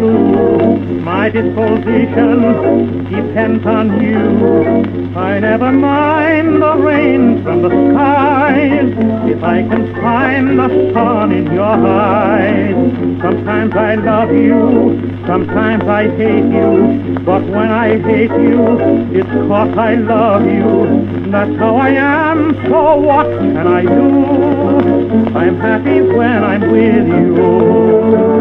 true. My disposition depends on you. I never mind the rain from the skies if I can find the sun in your eyes. Sometimes I love you, sometimes I hate you, but when I hate you, it's 'cause I love you. That's how I am, so what can I do? I'm happy when I'm with you.